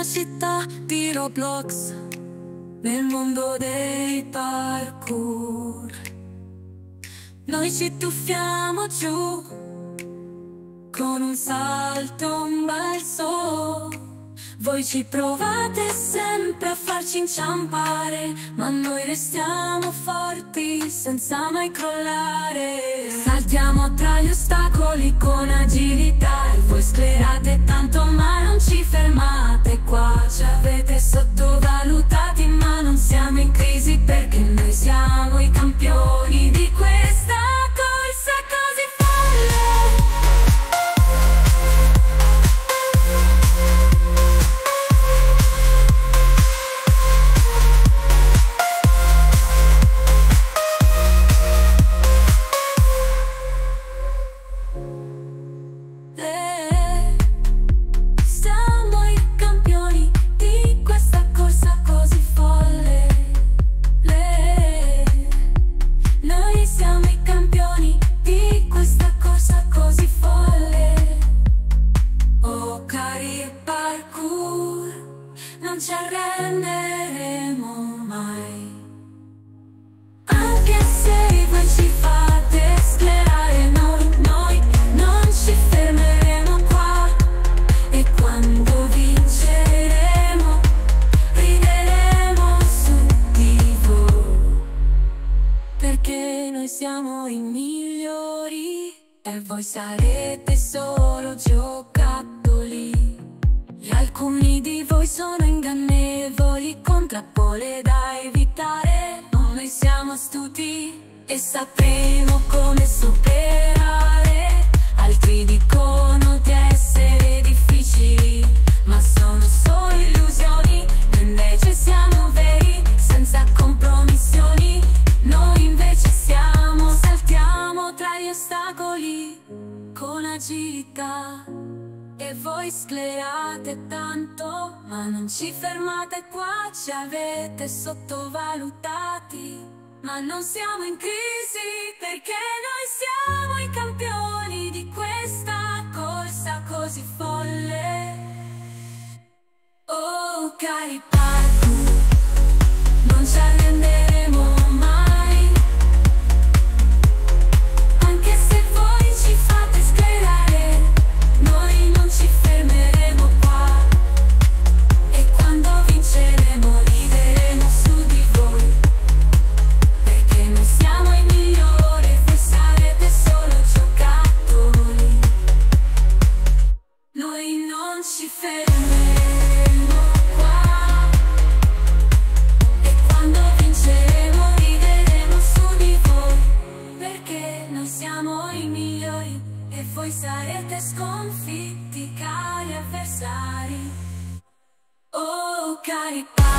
una città di Roblox nel mondo dei parkour. Noi ci tuffiamo giù con un salto, un balzo. Voi ci provate sempre a farci inciampare, ma noi restiamo forti senza mai crollare. Saltiamo tra gli ostacoli con agilità e voi sclerate tanto ma non ci fermate qua. Ci avete sottovalutati ma non siamo in crisi perché noi siamo i campioni di questa corsa così folle. Siamo i campioni di questa corsa così folle. Noi siamo i campioni di questa corsa così folle. Oh cari parkour, non ci arrenderemo mai. Anche se voi ci fate sclerare, noi non ci fermeremo qua. E quando vinceremo, rideremo su di voi, perché noi siamo i migliori e voi sarete solo giocattoli. E alcuni di voi sono ingannevoli, con trappole da evitare. Noi siamo astuti e sapremo come superare. Altri dicono di essere difficili, ma sono solo illusioni. Noi invece siamo veri, senza compromissioni. Noi invece saltiamo tra gli ostacoli con agilità. E voi sclerate tanto, ma non ci fermate qua. Ci avete sottovalutati, ma non siamo in crisi perché noi siamo i campioni di questa corsa così folle. Oh cari parkour, non ci arrenderemo mai. Anche se voi ci fate sclerare, noi non ci fermeremo qua. E quando vinceremo, rideremo su di voi, perché noi siamo i migliori e voi sarete solo giocattoli. Noi non ci fermeremo qua. E quando vinceremo, rideremo su di voi, perché noi siamo i migliori e voi sarete sconfitti, cari avversari. Oh cari